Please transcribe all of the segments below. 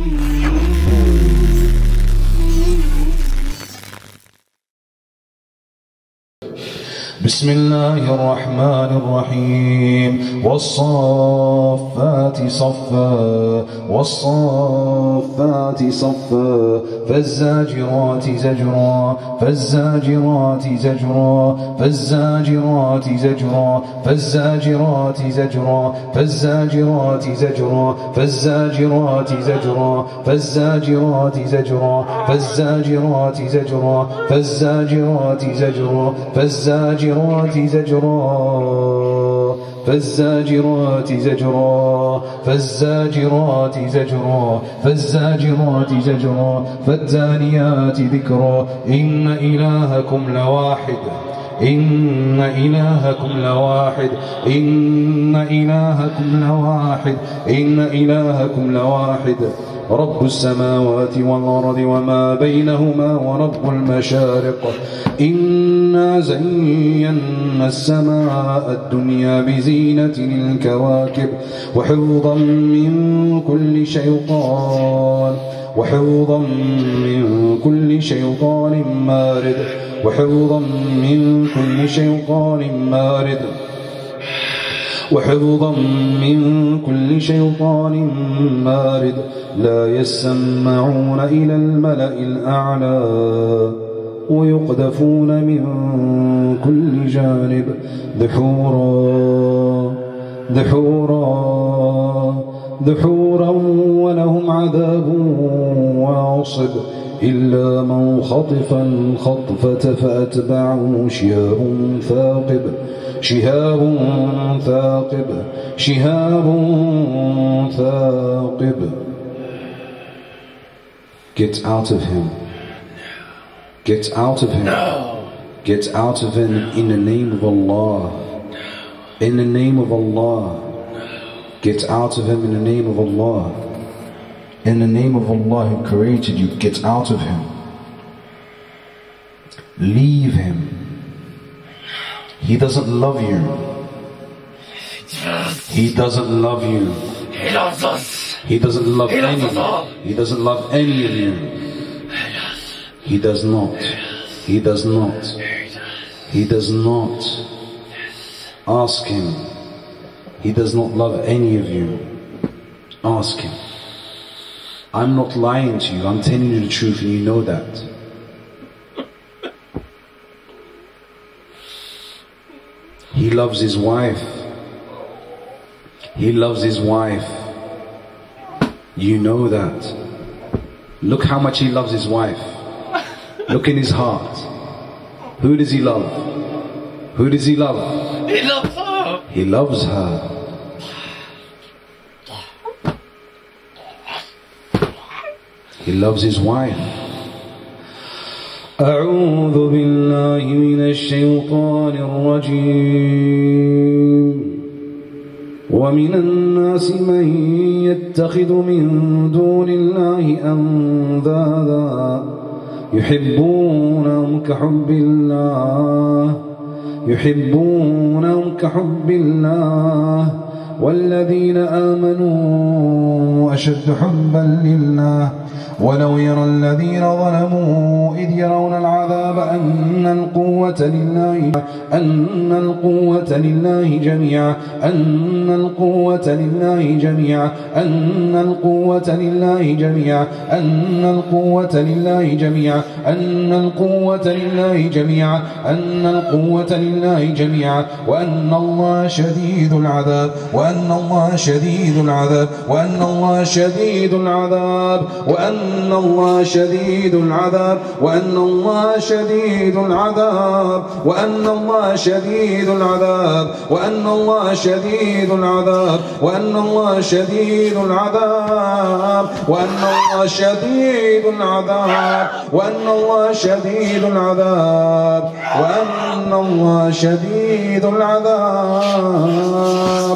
بسم الله الرحمن الرحيم والصافات صفا والصافات صفا فالزاجرات زجرا فالزاجرات زجرا فالزاجرات زجرا فالزاجرات زجرا فالزاجرات زجرا فالزاجرات زجرا فالزاجرات زجرا فالزاجرات زجرا فالزاجرات زجرا فالزاجرات زجرا فالزاجرات زجرا فالزاجرات زجرا فالزاجرات زجرا فالتاليات ذكرا إن إلهكم لواحد إن إلهكم لواحد إن إلهكم لواحد إن إلهكم لواحد رب السماوات والأرض وما بينهما ورب المشارق إنا زينا السماء الدنيا بزينة الكواكب وحفظا من كل شيطان وحفظا من كل شيطان مارد وحفظا من كل شيطان مارد وحفظا من كل شيطان مارد لا يسمعون إلى الملأ الأعلى ويقذفون من كل جانب دحورا دحورا دحورا ولهم عذاب واصب إلا من خطف الخطفة فأتبعه شهاب ثاقب شهاب ثاقب شهاب ثاقب. Get out of him. Get out of him. Get out of him in the name of Allah. In the name of Allah. Get out of him in the name of Allah. In the name of Allah who created you, get out of him. Leave him. He doesn't love you. He doesn't love you. He loves us. He doesn't love any of you. He doesn't love any of you. He does not. He does not. He does not. Ask him. He does not love any of you. Ask him. I'm not lying to you. I'm telling you the truth and you know that. He loves his wife. He loves his wife. You know that. Look how much he loves his wife. Look in his heart. Who does he love? Who does he love? He loves her. He loves her. He loves his wife. أعوذ بالله من الشيطان الرجيم ومن الناس من يتخذ من دون الله أندادا يحبونهم كحب الله يحبونهم كحب الله والذين آمنوا أشد حبا لله ولو يرى الذين ظلموا إذ يرون العذاب أن القوة لله جميعا أن القوة لله جميعا أن القوة لله جميعا أن القوة لله جميعا أن القوة لله جميعا أن القوة لله جميعا وأن الله شديد العذاب وأن الله شديد العذاب وأن الله شديد العذاب وأن الله شديد العذاب وأن الله شديد العذاب وأن الله شديد العذاب وأن الله شديد العذاب وأن الله شديد العذاب وأن الله شديد العذاب وأن الله شديد العذاب وأن الله شديد العذاب.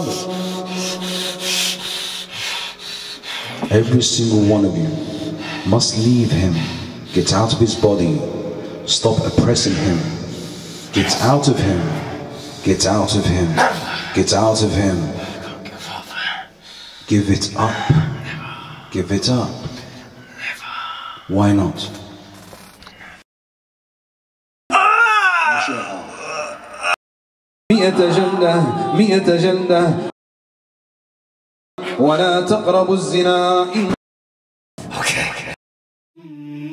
Every single one of you must leave him. Get out of his body. Stop oppressing him. Get out of him. Get out of him. Get out of him. Give it up. Give it up. Why not? مئة جلدة ولا تقربوا الزنا.